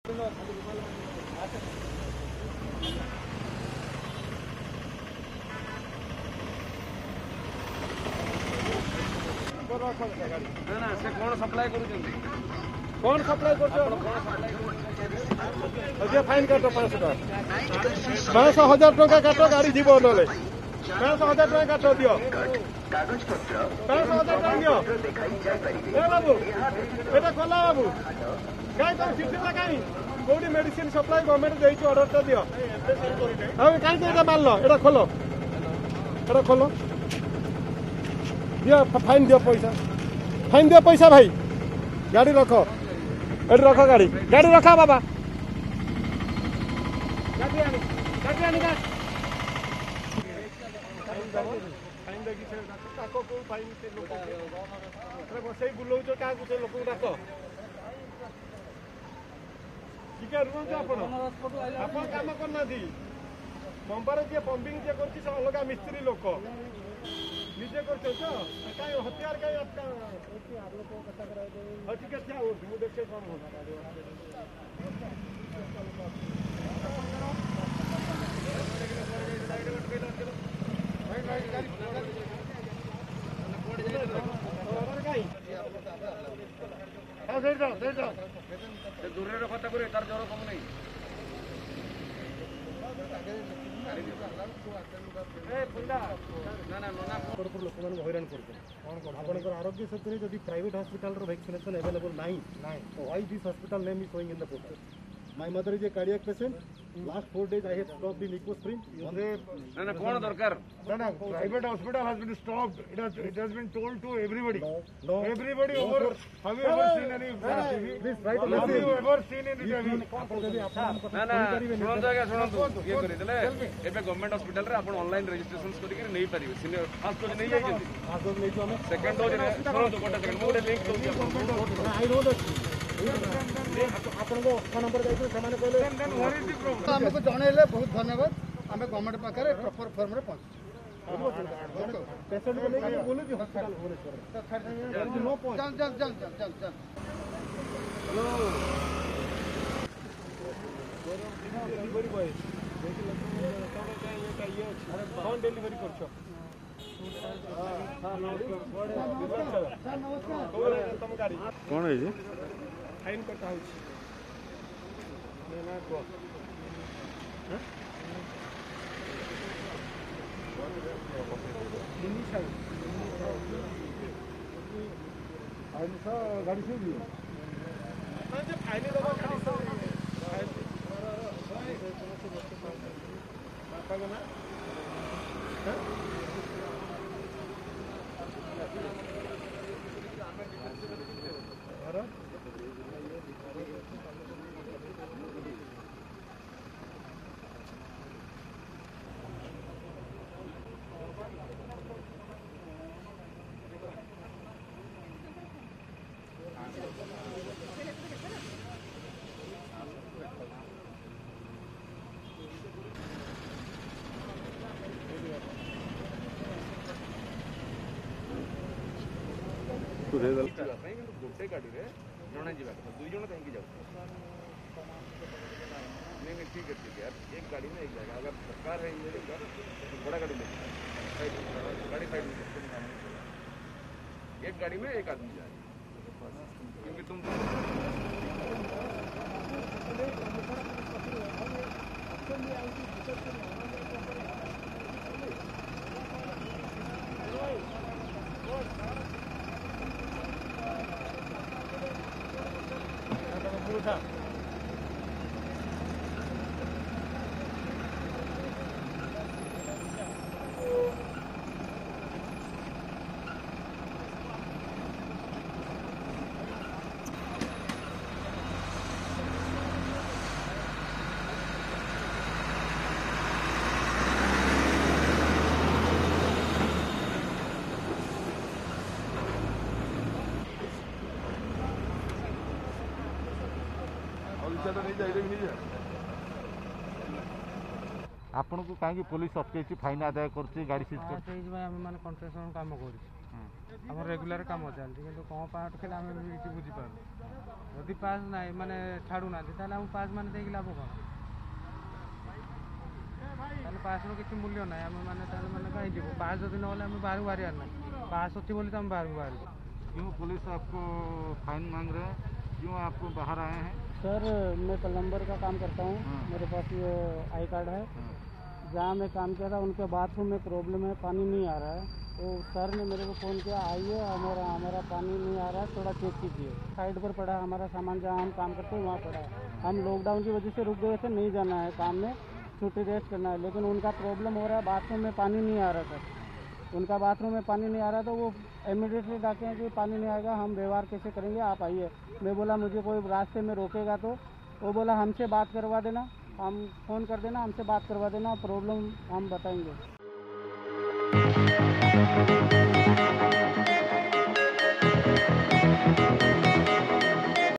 ना से कौन सप्लाई करूଛନ୍ତି कौन सप्लाई कर फाइन काट 500 1000 टका काट गाड़ी जीव ना 500,000 टका काट दियो 500,000 टका दियो बाबू एटा खोला बाबू कहीं तुम चिट्ठी कहीं कौटी मेडिसिन सप्लाई गवर्नमेंट देती ऑर्डर दियो कहीं एटा मान लो एटा खोलो दियो फाइन दियो पैसा भाई गाड़ी रखो एट रखो गाड़ी रखा बाबा बसई बुलाऊच क्या लोक डाक टिके रुहतु आप कम करना पंपार जी पंपिंग जी कर अलग मिस्त्री लोक निजे कर हथियार कहीं ठीक है देखे कौन दूर कथा कर तार ज्वर कम नहीं लोक हईराण कर आरोग्य सेतु जब प्राइवेट हॉस्पिटल वैक्सीनेशन अवेलेबल नहीं why this hospital name is showing in the portal my mother is a cardiac patient last 4 days I have stopped the Nicosprin ना कौन दरकार ना private hospital has been stopped it has been told to everybody everybody over have you ever seen any this right have you ever seen any ना सुनंतु आगे सुनंतु ये करि देले एबे गवर्नमेंट हॉस्पिटल रे आपण ऑनलाइन रजिस्ट्रेशन करि के नै परिबे सीनियर फर्स्ट डोज नै जाई फर्स्ट डोज नै जो हम सेकंड डोज रे सुनंतु कोटा सेकंड मोडे लिंक दो आई नो दैट आपको नंबर दे ସେମାନେ कहले हमको जणैले बहुत धन्यवाद आम गवर्नमेंट पाखे प्रॉपर फॉर्म रे पहुंच पेशेंट को लेके बोलो कि हॉस्पिटल भुवनेश्वर नो पॉइंट चल हेलो डिलीवरी बॉय कौन डिलीवरी करछो हां नमस्कार तुम गाड़ी कौन है जी फाइन कटा हो ना को गाड़ी से भी फाइन दबा गाड़ी ना गोटे गाड़ी रे जड़े जी दुई जन कहीं जाऊ नहीं ठीक है यार एक गाड़ी में एक जाएगा अगर सरकार है बड़ा गाड़ी ले गाड़ी साइड में एक गाड़ी में एक आदमी जाए क्योंकि तुम आपन को कहीं पुलिस अटके फाइन आदाय कर गाड़ी सीज कर कम कर आम रेगुलर काम चलती कि कौन पास अटके आम भी किसी बुझीपार जदि पास ना माने छाड़ूना ताल पास मान देख लाभ कौन ताले पास किसी मूल्य ना आम मैंने कहीं जीव पास जब ना आम बाहर बाहर ना पास अच्छी बोली तो हम बाहर बाहर क्यों पुलिस आपको फाइन मांग रहे हैं? क्यों आपको बाहर आए हैं? सर मैं प्लम्बर का काम करता हूँ। मेरे पास ये आई कार्ड है। जहाँ मैं काम किया था उनके बाथरूम में प्रॉब्लम है, पानी नहीं आ रहा है। तो सर ने मेरे को फ़ोन किया, आइए हमारा पानी नहीं आ रहा है, थोड़ा चेक कीजिए। साइड पर पड़ा है हमारा सामान, जहाँ हम काम करते हैं वहाँ पड़ा है। हम लॉकडाउन की वजह से रुक गए थे, नहीं जाना है काम में, छुट्टी रेस्ट करना है। लेकिन उनका प्रॉब्लम हो रहा है, बाथरूम में पानी नहीं आ रहा सर। उनका बाथरूम में पानी नहीं आ रहा तो वो इमीडिएटली डाके हैं कि पानी नहीं आएगा, हम व्यवहार कैसे करेंगे, आप आइए। मैं बोला मुझे कोई रास्ते में रोकेगा तो वो बोला हमसे बात करवा देना, हम फ़ोन कर देना, हमसे बात करवा देना, प्रॉब्लम हम बताएंगे।